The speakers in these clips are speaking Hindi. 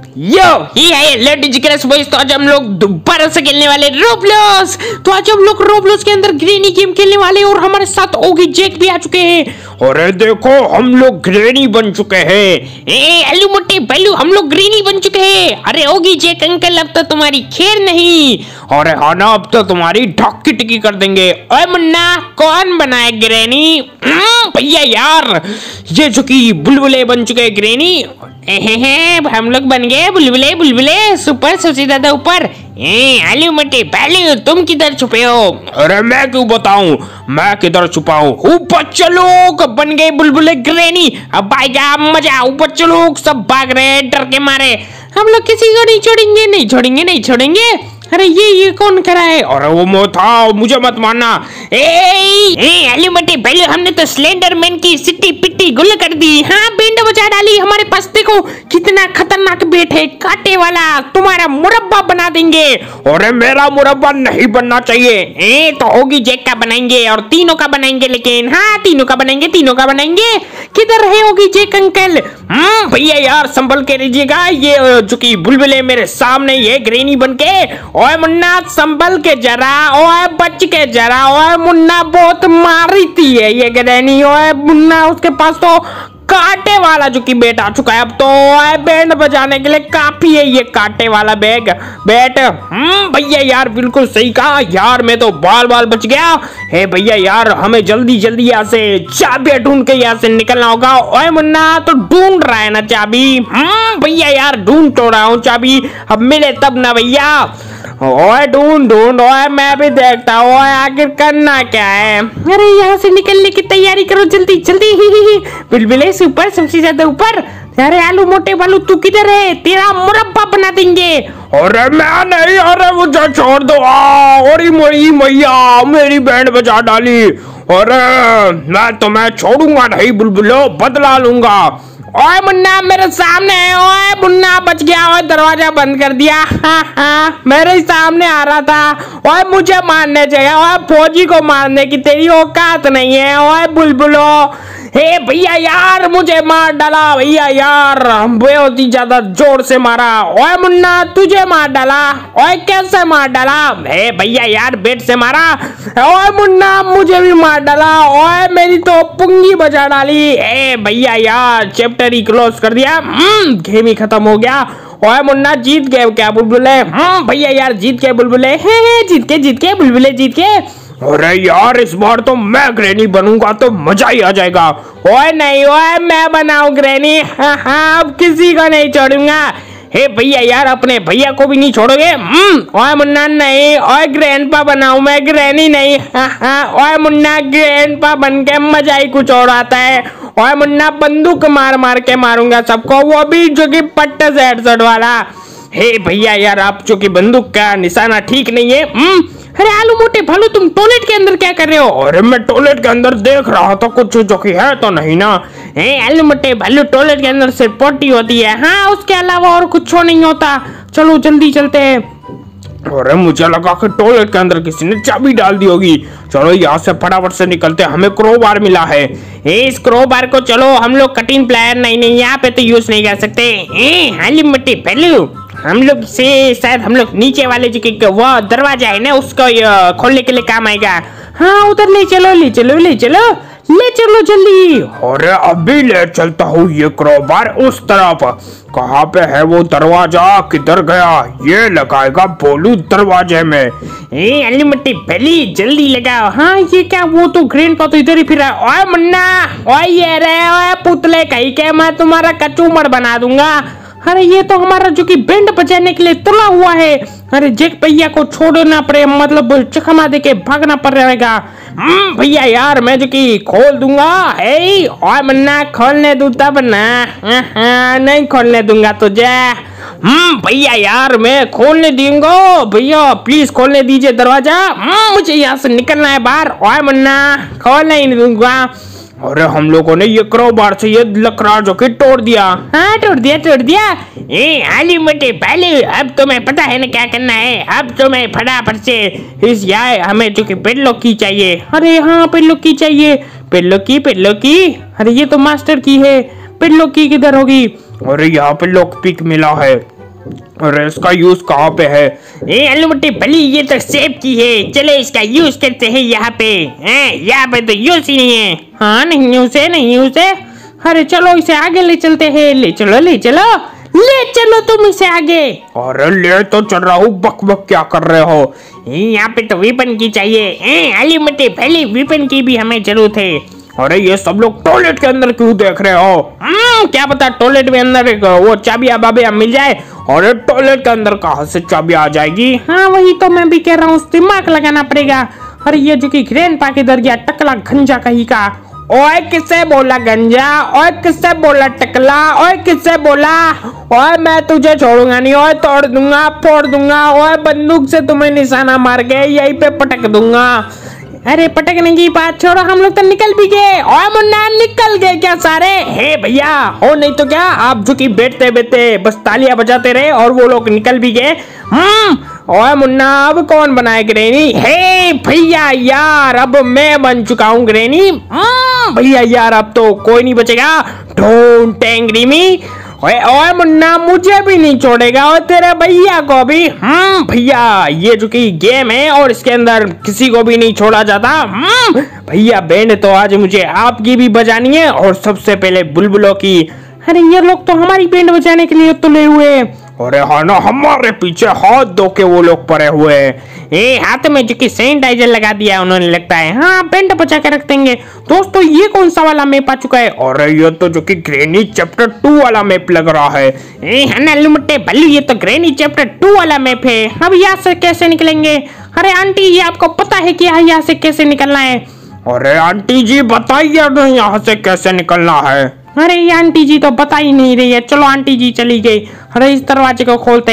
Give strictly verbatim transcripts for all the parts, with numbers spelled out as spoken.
यो ही है लेडीज क्रश बॉयज। तो आज हम लोग दोबारा से खेलने वाले रोब्लॉक्स। तो आज हम लोग रोब्लॉक्स के अंदर ग्रेनी गेम खेलने वाले और हमारे साथ ओगी जैक भी आ चुके हैं। अरे देखो हम लोग ग्रेनी बन चुके हैं। ए आलू मोटे बैलू हम लोग ग्रेनी बन चुके हैं। अरे ओगी जैक अंकल अब तो तुम्हारी खैर नहीं। अरे हाँ ना अब तो तुम्हारी ढक्की टिक्की कर देंगे। ओए मुन्ना कौन बनाए ग्रेनी? भैया यार ये जो कि बुलबुले बन चुके हैं ग्रेनी। हम लोग बन गए बुलबुले बुलबुले सुपर सबसे ज्यादा ऊपर। आलू मटे पहले तुम किधर छुपे हो? अरे मैं क्यों बताऊं मैं किधर छुपा हूँ। ऊपर चलो बन गए बुलबुले ग्रेनी। अब आएगा मजा। ऊपर चलो सब भाग रहे डर के मारे। हम लोग किसी को नहीं छोड़ेंगे नहीं छोड़ेंगे नहीं छोड़ेंगे। अरे ये ये कौन करा है? अरे वो मैं था मुझे मत मारना। ए ए आलू मटे पहले हमने तो स्लेंडर मैन की सिट्टी पिट्टी गुल कर दी। हाँ बैंड बजा डाली हमारे पास। देखो कितना खतरनाक बेट है कांटे वाला। तुम्हारा मुरब्बा बना देंगे। अरे मेरा मुरब्बा नहीं बनना चाहिए। ए तो होगी जैक का बनाएंगे और तीनों का बनाएंगे। लेकिन हाँ तीनों का बनाएंगे तीनों का बनाएंगे। किधर है होगी जैक अंकल? हम्म भैया यार संभल के रहिएगा। ये जो कि बुलबुले मेरे सामने ये ग्रेनी बन के। ओए मुन्ना संभल के जरा। ओए बच के जरा। ओए मुन्ना बहुत मारी थी है ये ग्रेनी। ओए मुन्ना उसके पास तो कांटे वाला जो कि बेट आ चुका है। अब तो बैंड बजाने के लिए काफी है ये कांटे वाला बैग बैट। हम्म भैया यार बिल्कुल सही कहा यार। मैं तो बाल बाल बच गया। हे भैया यार हमें जल्दी जल्दी यहाँ से चाबी ढूंढ के यहाँ से निकलना होगा। ओए मुन्ना तो ढूंढ रहा है ना चाबी? हम्म भैया यार ढूंढ तो रहा हूँ चाबी। अब मिले तब ना भैया। ओए ढूंढ ढूंढ। ओए मैं भी देखता हूँ आखिर करना क्या है। अरे यहाँ से निकलने की तैयारी करो जल्दी जल्दी। बुलबुले ऊपर सबसे ज्यादा ऊपर। अरे आलू मोटे बालू तू किधर है? तेरा मुरब्बा बना देंगे। अरे मैं नहीं। अरे मुझे छोड़ दो। अरे मोरी मैया मेरी बैंड बजा डाली। अरे मैं तुम्हें छोड़ूंगा नहीं बुलबुलो बदला लूंगा। ओए मुन्ना मेरे सामने है। ओए मुन्ना बच गया। ओए दरवाजा बंद कर दिया। हाँ हाँ मेरे ही सामने आ रहा था। ओए मुझे मारने चाहिए। ओए फौजी को मारने की तेरी औकात नहीं है। ओए बुलबुलो हे भैया यार मुझे मार डाला भैया यार। बहुत ही ज्यादा जोर से मारा। ओए मुन्ना तुझे मार डाला। ओए कैसे मार डाला? हे भैया यार बेट से मारा। ओए मुन्ना मुझे भी मार डाला। ओए मेरी तो पुंगी बजा डाली। ए भैया यार चैप्टर ही क्लोज कर दिया। हम्म गेम ही खत्म हो गया। ओए मुन्ना जीत गए क्या बुलबुले? हम्म भैया यार जीत गए बुलबुले। हे हे जीत के जीत के बुलबुले जीत के। अरे यार इस बार तो मैं ग्रेनी बनूंगा तो मजा ही आ जाएगा। ओए नहीं ओए मैं बनाऊं ग्रेनी। हाँ हाँ अब किसी को नहीं छोड़ूंगा। हे भैया यार अपने भैया को भी नहीं छोड़ोगे? हम्म ओए मुन्ना नहीं। ओए ग्रैंडपा बनाऊं मैं ग्रेनी नहीं। हाँ हाँ ओए मुन्ना ग्रैंडपा बन के मजा ही कुछ और आता है। ओए मुन्ना बंदूक मार मार के मारूंगा सबको वो भी जो कि पट्टे से हेडशॉट वाला। हे भैया यार आप जो कि बंदूक का निशाना ठीक नहीं है। हम्म अरे आलू मोटे भालू तुम टॉयलेट के अंदर क्या कर रहे हो? अरे मैं टॉयलेट के अंदर देख रहा था कुछ जो कि है तो नहीं ना। ए आलू मोटे भालू टॉयलेट के अंदर सिर्फ पोटी होती है। हाँ उसके अलावा और कुछ नहीं होता। चलो जल्दी चलते हैं। अरे मुझे लगा कि टॉयलेट के अंदर किसी ने चाबी डाल दी होगी। चलो यहाँ से फटाफट से निकलते हैं। हमें क्रोबार मिला है। ए, इस क्रोबार को चलो हम लोग कटिंग प्लायर नहीं नहीं यहाँ पे तो यूज नहीं कर सकते। ए आलू मोटे भालू हम लोग से शायद हम लोग नीचे वाले जो कि वो दरवाजा है ना उसको खोलने के लिए काम आएगा। हाँ उधर ले चलो ले चलो ले चलो ले चलो जल्दी। अरे अभी ले चलता हूँ ये क्रोबार उस तरफ। कहाँ पे है वो दरवाजा? किधर गया? ये लगाएगा बोलू दरवाजे में। ए अली मट्टी पहली जल्दी लगाओ। हाँ ये क्या वो तो ग्रेन का तो इधर ही फिरा। ओए मुन्ना ओए ये रे ओए पुतले कहीं के मैं तुम्हारा कचूमर बना दूंगा। अरे ये तो हमारा जो कि बैंड बजाने के लिए तुला हुआ है। अरे जैक भैया को छोड़ना पड़े मतलब चखमा दे के भागना पड़ रहेगा। हम्म भैया यार मैं जो कि खोल दूंगा। ए ओए मुन्ना खोलने दूं तब ना। नहीं खोलने दूंगा तुझे। हम्म भैया यार मैं खोलने दूंगा। भैया प्लीज खोलने दीजिए दरवाजा। हम्म मुझे यहाँ से निकलना है बाहर। ओए मुन्ना खोलने ही नहीं दूंगा। अरे हम लोगों ने ये क्रोबार से ये लकड़ा जो कि तोड़ दिया। हाँ तोड़ दिया तोड़ दिया। ए आलू मोटे भालू अब तुम्हें पता है ना क्या करना है? अब तुम्हें फटाफट से इस यार हमें जो कि पेडलॉक की चाहिए। अरे हाँ पेडलॉक की चाहिए। पेडलॉक की पेडलॉक की। अरे ये तो मास्टर की है। पेडलॉक की किधर होगी? अरे यहाँ पे लॉक पिक मिला है। अरे इसका यूज कहाँ पे है? ए आलू मट्टी भली, ये तो सेब की है, चलो इसका यूज करते हैं यहाँ पे। हैं यहाँ पे तो यूज ही नहीं है। हाँ नहीं यूज है, नहीं यूज है। अरे चलो इसे आगे ले चलते हैं, ले चलो ले चलो ले चलो तुम इसे आगे। अरे ले तो चल रहा हूँ, बक बक क्या कर रहे हो? यहाँ पे तो वेपन की चाहिए। आलू मट्टी भली, वेपन की भी हमें जरूरत है। अरे ये सब लोग टॉयलेट के अंदर क्यों देख रहे हो? हम्म क्या पता टॉयलेट में अंदर वो चाबियां बाबियां मिल जाए। अरे टॉयलेट के अंदर कहाँ से चाबी आ जाएगी? हाँ वही तो मैं भी कह रहा हूँ, दिमाग लगाना पड़ेगा। अरे ये जो कि ग्रैंडपा के दर गया, टकला गंजा कहीं का। ओए किससे बोला गंजा? ओए किससे बोला टकला? ओए किससे बोला? ओए मैं तुझे छोड़ूंगा नहीं, ओए तोड़ दूंगा, फोड़ दूंगा। ओए बंदूक से तुम्हें निशाना मार के यहीं पे पटक दूंगा। अरे पटकने की बात छोड़ो, हम लोग तो निकल भी गए। ओए मुन्ना निकल गए क्या सारे? हे भैया हो नहीं तो क्या, आप जो कि बैठते बैठते बस तालियां बजाते रहे और वो लोग निकल भी गए। हम्म ओए मुन्ना अब कौन बनाए ग्रेनी? हे भैया यार अब मैं बन चुका हूँ ग्रेनी। हम्म भैया यार अब तो कोई नहीं बचेगा। Don't angry me. ओए ओए मुन्ना मुझे भी नहीं छोड़ेगा और तेरे भैया को भी। हम्म भैया ये जो कि गेम है और इसके अंदर किसी को भी नहीं छोड़ा जाता। हम्म भैया बैंड तो आज मुझे आपकी भी बजानी है और सबसे पहले बुलबुलों की। अरे ये लोग तो हमारी बैंड बजाने के लिए तुले हुए। अरे हाँ ना, हमारे पीछे हाथ धो के वो लोग पड़े हुए हैं। ए हाथ में जो कि सैनिटाइजर लगा दिया उन्होंने लगता है। हाँ बैंड बचा के रख देंगे। दोस्तों ये कौन सा वाला मैप आ चुका है? अरे ये तो जो कि ग्रेनी चैप्टर टू वाला मैप लग रहा है। ए है लुमटे भल्लू, ये तो ग्रेनी चैप्टर टू वाला मैप है। अब यहाँ से कैसे निकलेंगे? अरे आंटी ये आपको पता है कि यहाँ से कैसे निकलना है? अरे आंटी जी बताइए ना यहाँ से कैसे निकलना है। अरे ये आंटी जी तो बता ही नहीं रही है। चलो आंटी जी चली गई। अरे इस दरवाजे को खोलते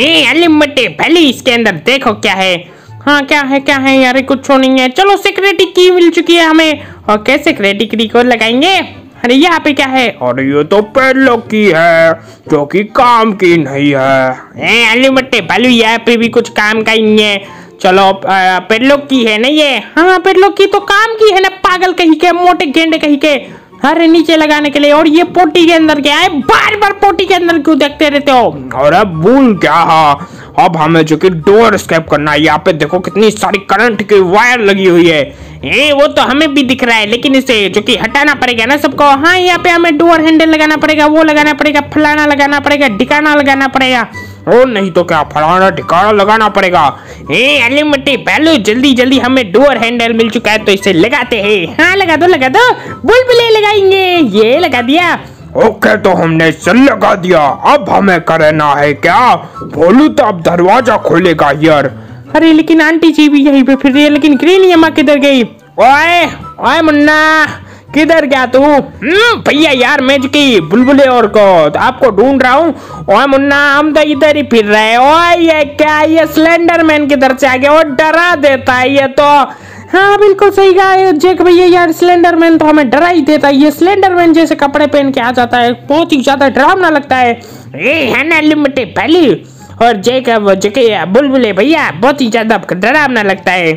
हैं। पहले इसके अंदर देखो क्या है। हाँ क्या है क्या है यार, कुछ नहीं है। चलो सिक्योरिटी की मिल चुकी है हमें। और कैसे सिक्योरिटी की को लगाएंगे? अरे यहाँ पे क्या है? और ये तो पेडलॉक की है जो कि काम की नहीं है। अलीमट्टे भालू यहाँ पे भी कुछ काम का ही नहीं है। चलो पेडलॉक की है ना ये? हाँ पेडलॉक की तो काम की है ना, पागल कहीं के, मोटे गेंडे कहीं के। अरे नीचे लगाने के लिए। और ये पोटी के अंदर क्या है? बार बार पोटी के अंदर क्यों देखते रहते हो? और अब भूल क्या है, अब हमें जो कि डोर एस्केप करना है। यहाँ पे देखो कितनी सारी करंट की वायर लगी हुई है। ए, वो तो हमें भी दिख रहा है, लेकिन इसे जो कि हटाना पड़ेगा ना सबको। हाँ यहाँ पे हमें डोर हैंडल लगाना पड़ेगा, वो लगाना पड़ेगा, फलाना लगाना पड़ेगा, ठिकाना लगाना पड़ेगा। और नहीं तो क्या फलाना ठिकाना लगाना पड़ेगा। ए अलीमट्टी पहलू जल्दी जल्दी, हमें डोर हैंडल मिल चुका है तो इसे लगाते हैं। हाँ लगा दो लगा दो, बुलबुले लगाएंगे। ये लगा दिया। ओके तो हमने इसे लगा दिया। अब हमें करना है क्या? बोलू तो अब दरवाजा खोलेगा यार। अरे लेकिन आंटी जी भी यहीं पे फिर रही है, लेकिन ग्रेनी अम्मा किधर गई? ओए ओए मुन्ना किधर गया तू? भैया यार मैं जो कि बुलबुले और को आपको ढूंढ रहा हूँ। ओए मुन्ना हम तो इधर ही फिर रहे हैं। ओए ये क्या, ये स्लेंडरमैन किधर से आ गया? वो डरा देता है ये तो। हाँ बिल्कुल सही कहा जेक भैया यार, स्लेंडरमैन तो हमें डरा ही देता है। ये स्लेंडरमैन जैसे कपड़े पहन के आ जाता है, बहुत ही ज्यादा डरावना लगता है। ए है ना लिमिटे पहली और जेक जेके बुलबुले भैया बहुत ही ज्यादा डरावना लगता है।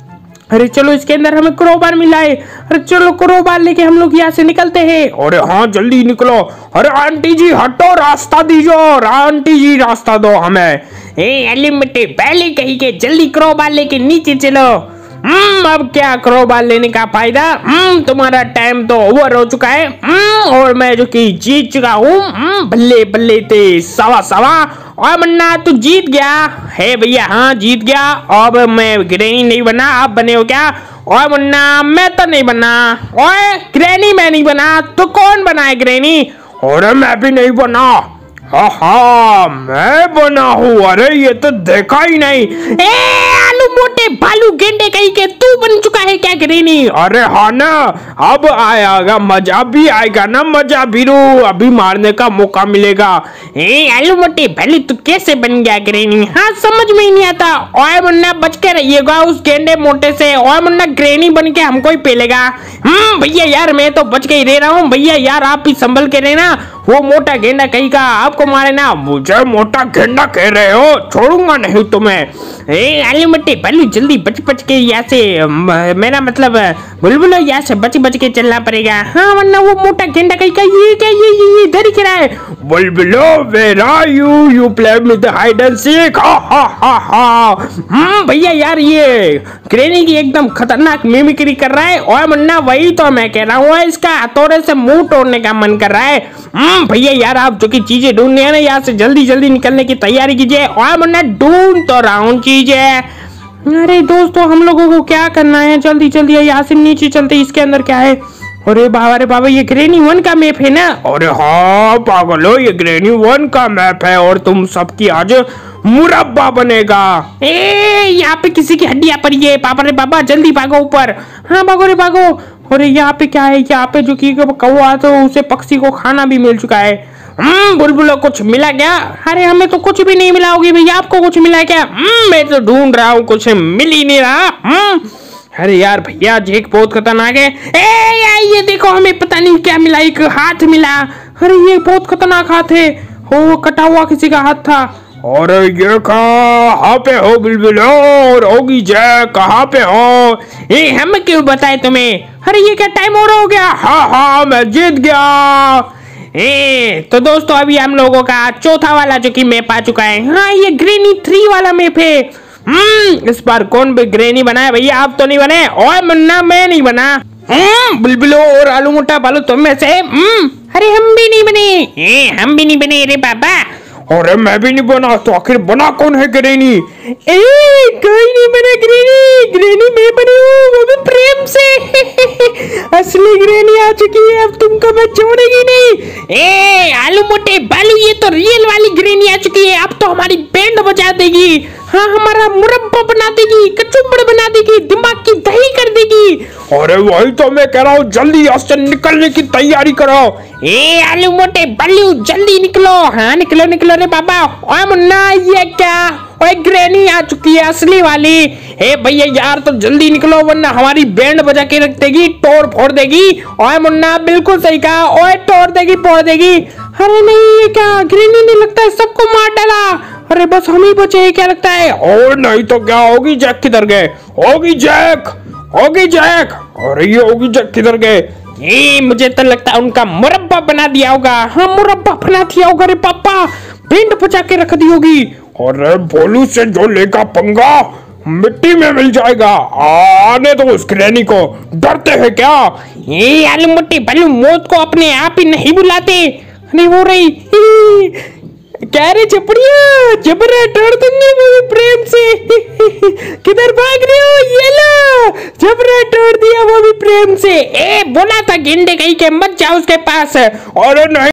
अरे चलो इसके अंदर हमें क्रोबार मिला है। अरे चलो क्रोबार लेके हम लोग यहाँ से निकलते हैं। अरे हाँ जल्दी निकलो। अरे आंटी जी हटो, रास्ता दीजिए। आंटी जी रास्ता दो हमें। ए अलीमट्टी पहले कहीं के, जल्दी क्रोबार लेके नीचे चलो। हम्म अब क्या क्रोबार लेने का फायदा? हम्म तुम्हारा टाइम तो ओवर हो चुका है। हम्म और मैं जो कि जीत चुका हूँ। हम्म बल्ले बल्ले ते सवा सवा। और मन्ना तू जीत गया है भैया? हाँ जीत गया। अब मैं ग्रेनी नहीं बना, आप बने हो क्या? और मुन्ना मैं तो नहीं बना। ओए ग्रेनी मैं नहीं बना, तो कौन बना है ग्रेनी? अरे मैं भी नहीं बना। हाँ हाँ मैं बना हूँ। अरे ये तो देखा ही नहीं। ए आलू मोटे भालू गेंडे कहीं के, तू बन चुका है क्या ग्रेनी? अरे हाँ ना, अब आएगा मजा भी आएगा ना, मजा भी रू अभी मारने का मौका मिलेगा। ए आलू मोटे भालू तू कैसे बन गया ग्रेनी? हाँ समझ में ही नहीं आता। ओए मुन्ना बच के रहिएगा उस गेंडे मोटे से। ओए मुन्ना ग्रेनी बन के हमको ही पेलेगा। हम्म भैया यार मैं तो बच के ही रह रहा हूँ। भैया यार आप भी संभल के रहना। वो मोटा गेंडा कहीं का आपको मारे ना। मुझे मोटा गेंडा कह रहे हो, छोड़ूंगा नहीं तुम्हें। ए आलू मट्टी बल्लू जल्दी बच बच के यहाँ से, मेरा मतलब बुलबुलो यहाँ से बच बच के चलना पड़ेगा। हाँ वरना वो मोटा गेंडा कहीं का ये क्या ये ये इधर ही खड़ा है। बुलबुलो where are you, you play with the hide and seek. हा हा हा हा। हम्म भैया यार ये ग्रेनी की एकदम खतरनाक मिमिक्री कर रहा है। और मुन्ना वही तो मैं कह रहा हूँ, इसका हथौड़े से मुंह तोड़ने का मन कर रहा है। हम्म भैया यार आप जो की चीजें ढूंढने हैं ना यहाँ से जल्दी जल्दी निकलने की तैयारी कीजिए। और मुन्ना ढूंढ तो रहा हूँ चीजें। अरे दोस्तों हम लोगों को क्या करना है, जल्दी जल्दी यहाँ से नीचे चलते, इसके अंदर क्या है। अरे बाबा अरे बाबा ये ग्रेनी वन का मैप है ना। अरे हाँ पागलो ये ग्रेनी वन का मैप है और तुम सबकी आज मुरब्बा बनेगा। ए यहाँ पे किसी की हड्डियां पड़ी है। पापा रे बाबा जल्दी भागो ऊपर। हाँ भागो रे भागो। अरे यहाँ पे क्या है, यहाँ पे जो की कौवा तो उसे पक्षी को खाना भी मिल चुका है। हम्म बुलबुलो कुछ मिला क्या। अरे हमें तो कुछ भी नहीं मिला होगी भैया, आपको कुछ मिला क्या। हम्म मैं तो ढूंढ रहा हूँ कुछ मिल ही नहीं रहा। हम्म अरे यार भैया जेक बहुत खतरनाक है। ए यार ये देखो हमें पता नहीं क्या मिला, एक हाथ मिला। अरे ये बहुत खतरनाक हाथ है, वो कटा हुआ किसी का हाथ था। और ये कहाँ पे हो बुलबुलो और होगी जैक कहाँ पे हो। ए हम क्यों बताए तुम्हें। अरे ये क्या टाइम हो रहा हो गया। हाँ हाँ मैं जीत गया। ए तो दोस्तों अभी हम लोगों का चौथा वाला जो कि मैप आ चुका है। हाँ ये ग्रेनी थ्री वाला मैप है। हम्म इस बार कौन भी ग्रेनी बना है भैया, आप तो नहीं बने। और मुन्ना मैं नहीं बना। हम्म बुलबुलो और आलू मोटा बालू तुम में से। हम्म अरे हम भी नहीं बने। ए हम भी नहीं बने रे बाबा। अरे मैं भी नहीं बना, तो आखिर बना कौन है ग्रेनी। ए कोई नहीं बना ग्रेनी, ग्रेनी मैं बनी हूँ वो भी प्रेम से। असली ग्रेनी आ चुकी है, अब तुमको मैं छोड़ेगी नहीं। ए आलू मोटे बालू ये तो रियल वाली ग्रेनी आ चुकी है, अब तो हमारी बैंड बजा देगी। हाँ हमारा मुरब्बा बना देगी, कचुम्बड़ बना देगी, दिमाग की दही कर देगी। अरे वही तो मैं कह रहा हूँ, जल्दी यहाँ से निकलने की तैयारी करो। ए आलू मोटे बालू जल्दी निकलो। हाँ निकलो निकलो रे बाबा। ओए मुन्ना ये क्या, ओए ग्रेनी आ चुकी है असली वाली। ए भैया यार तो जल्दी निकलो वरना हमारी बैंड बजा के रख देगी, तोड़ फोड़ देगी। ओए मुन्ना बिल्कुल सही कहा, ओए तोड़ देगी फोड़ देगी। अरे नहीं ये क्या, ग्रेनी ने लगता है सबको मार डाला। अरे बस हम ही बचे, क्या लगता है। और नहीं तो क्या, होगी जैक किधर गए, होगी जैक, होगी जैक। अरे ये होगी जैक किधर गए। ये मुझे तो लगता है उनका मुरब्बा बना दिया होगा। हाँ मुरब्बा बना दिया होगा रे पापा, बैंड बचा के रख दी होगी। अरे भोलू से जो लेगा पंगा मिट्टी में मिल जाएगा। आने दो उस ग्रेनी को, डरते हैं क्या। ये आलू मोटी बालू मौत को अपने आप ही नहीं बुलाते। नहीं हो रही क्या रे चपड़िया, जबरा तोड़ दूंगी वो प्रेम से। किधर भाग रहे हो, ये लो जबरा तोड़ दिया वो भी प्रेम से। ए बोला था गेंडे कहीं के मत जाओ उसके पास। अरे नहीं